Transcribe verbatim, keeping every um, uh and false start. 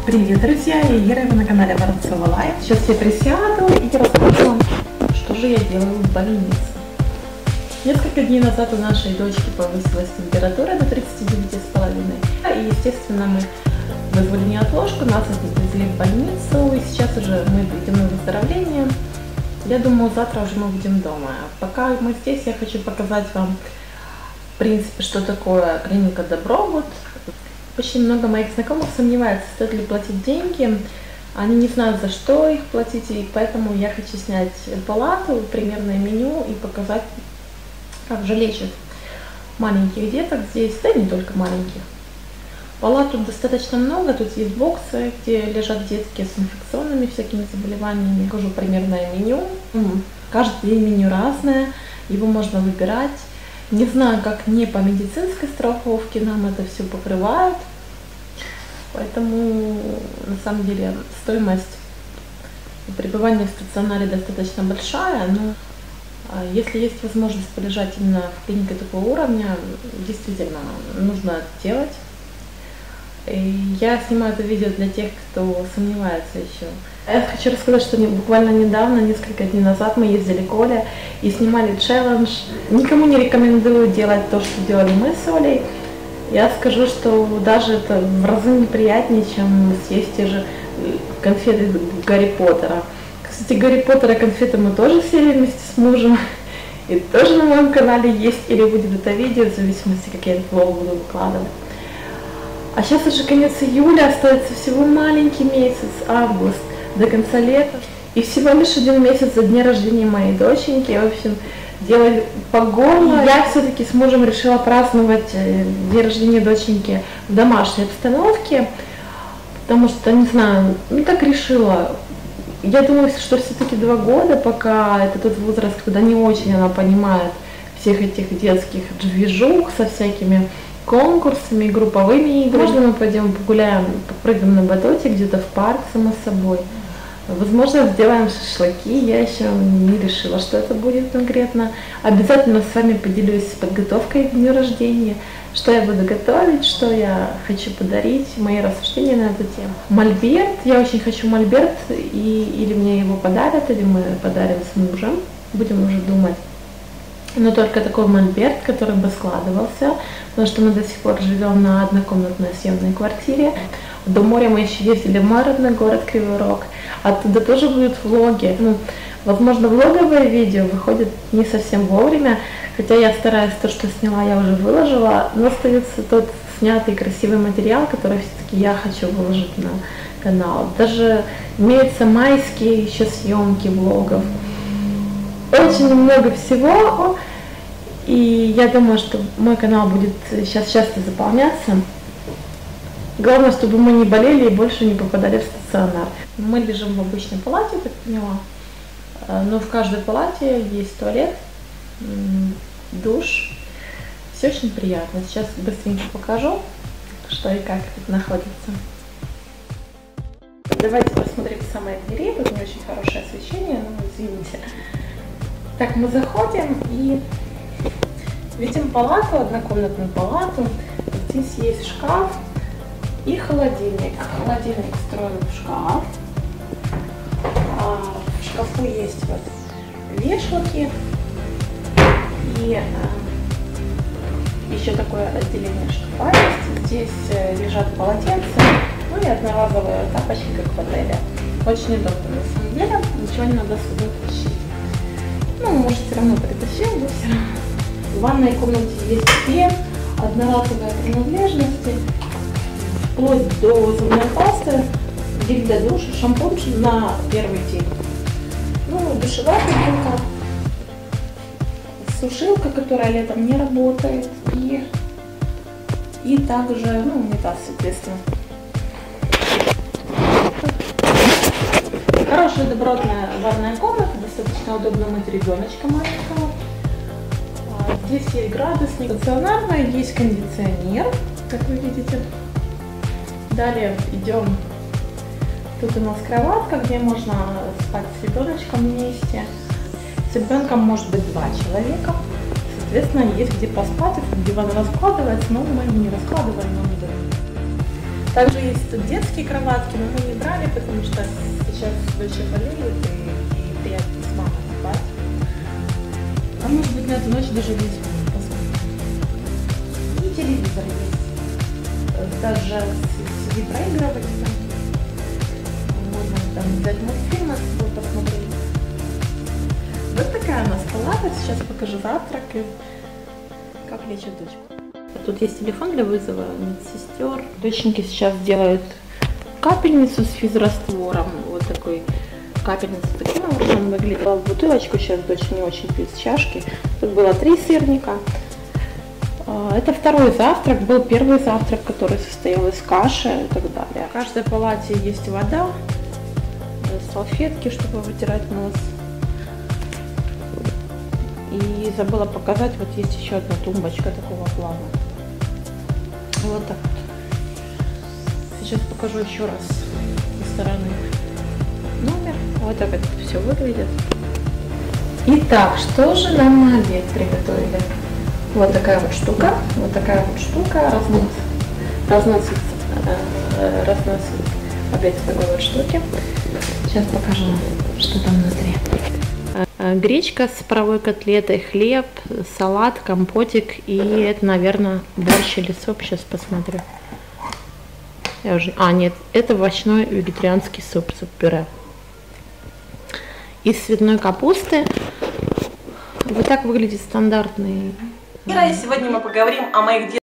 Привет, друзья! Я Ира, вы на канале Воронцова Лайф. Сейчас я присяду и расскажу вам, что же я делаю в больнице. Несколько дней назад у нашей дочки повысилась температура до тридцати девяти с половиной. И, естественно, мы вызвали неотложку, нас отвезли в больницу. И сейчас уже мы идем на выздоровление. Я думаю, завтра уже мы будем дома. Пока мы здесь, я хочу показать вам, в принципе, что такое клиника Добробут. Очень много моих знакомых сомневаются, стоит ли платить деньги. Они не знают, за что их платить, и поэтому я хочу снять палату, примерное меню и показать, как же лечат маленьких деток здесь, да и не только маленьких. Палат тут достаточно много, тут есть боксы, где лежат детки с инфекционными всякими заболеваниями. Покажу примерное меню. Каждый день меню разное, его можно выбирать. Не знаю, как не по медицинской страховке нам это все покрывают, поэтому на самом деле стоимость пребывания в стационаре достаточно большая, но если есть возможность полежать именно в клинике такого уровня, действительно нужно это делать. И я снимаю это видео для тех, кто сомневается еще. Я хочу рассказать, что буквально недавно, несколько дней назад, мы ездили к Оле и снимали челлендж. Никому не рекомендую делать то, что делали мы с Олей. Я скажу, что даже это в разы неприятнее, чем съесть те же конфеты Гарри Поттера. Кстати, Гарри Поттера конфеты мы тоже съели вместе с мужем. И тоже на моем канале есть или будет это видео, в зависимости, как я этот влог буду выкладывать. А сейчас уже конец июля, остается всего маленький месяц, август, до конца лета. И всего лишь один месяц за день рождения моей доченьки. В общем, делать по горло. Я все-таки с мужем решила праздновать день рождения доченьки в домашней обстановке. Потому что, не знаю, ну так решила. Я думаю, что все-таки два года, пока это тот возраст, когда не очень она понимает всех этих детских движух со всякими конкурсами, групповыми играми. Можно мы пойдем погуляем, попрыгаем на батуте где-то в парк, само собой. Возможно, сделаем шашлыки, я еще не решила, что это будет конкретно. Обязательно с вами поделюсь подготовкой к дню рождения, что я буду готовить, что я хочу подарить, мои рассуждения на эту тему. Мольберт, я очень хочу мольберт, и, или мне его подарят, или мы подарим с мужем, будем уже думать. Но только такой мольберт, который бы складывался, потому что мы до сих пор живем на однокомнатной съемной квартире. До моря мы еще ездили в мой родной город Кривой Рог, оттуда тоже будут влоги. Ну, возможно, влоговые видео выходят не совсем вовремя, хотя я стараюсь, то, что сняла, я уже выложила, но остается тот снятый красивый материал, который все-таки я хочу выложить на канал. Даже имеются майские еще съемки влогов. Очень много всего, и я думаю, что мой канал будет сейчас часто заполняться. Главное, чтобы мы не болели и больше не попадали в стационар. Мы лежим в обычной палате, так поняла, но в каждой палате есть туалет, душ. Все очень приятно. Сейчас быстренько покажу, что и как тут находится. Давайте посмотрим с самой двери, тут не очень хорошее освещение, но извините. Так, мы заходим и видим палату, однокомнатную палату. Здесь есть шкаф и холодильник. Холодильник встроен в шкаф. А в шкафу есть вот вешалки и а, еще такое отделение шкафа есть. Здесь лежат полотенца, ну и одноразовые тапочки, как в отеле. Очень удобно на самом деле, ничего не надо с собой тащить. Ну, может, все равно притащил, но все равно. В ванной комнате есть две одноразовые принадлежности, вплоть до зубной пасты, гель для душа, шампунь на первый день. Ну, душевая кабинка, сушилка, которая летом не работает, и, и также, ну, унитаз, соответственно. Хорошая добротная ванная комната, достаточно удобно мыть ребеночка маленького. Здесь есть градусник, стационарная, есть кондиционер, как вы видите. Далее идем, тут у нас кроватка, где можно спать с ребеночком вместе. С ребенком может быть два человека, соответственно, есть где поспать, диван раскладывается, но мы не раскладываем, но не Также есть тут детские кроватки, но мы не брали, потому что сейчас больше болеют и, и приятно с мамой спать. А может быть на эту ночь даже весь посмотрим. И телевизор есть. Даже си ди проигрывать там. Можно там взять мультфильмы, посмотреть. Вот такая у нас палата. Сейчас покажу завтрак и как лечат дочку. Тут есть телефон для вызова медсестер. Доченьки сейчас делают капельницу с физраствором. Вот такой капельница. Таким образом выглядела в бутылочку. Сейчас дочь не очень пьет с чашки. Тут было три сырника. Это второй завтрак. Был первый завтрак, который состоял из каши и так далее. В каждой палате есть вода, салфетки, чтобы вытирать нос. И забыла показать, вот есть еще одна тумбочка такого плана. Вот так вот. Сейчас покажу еще раз со стороны номер. Вот так это все выглядит. Итак, что же нам на обед приготовили? Вот такая вот штука. Вот такая вот штука разносит, разносит, э, разносит обед в такой вот штуке. Сейчас покажу, что там внутри. Гречка с паровой котлетой, хлеб, салат, компотик и это, наверное, борщ или суп. Сейчас посмотрю. Я уже... А, нет, это овощной вегетарианский суп, суп-пюре. Из цветной капусты. Вот так выглядит стандартный. И сегодня мы поговорим о моих детях.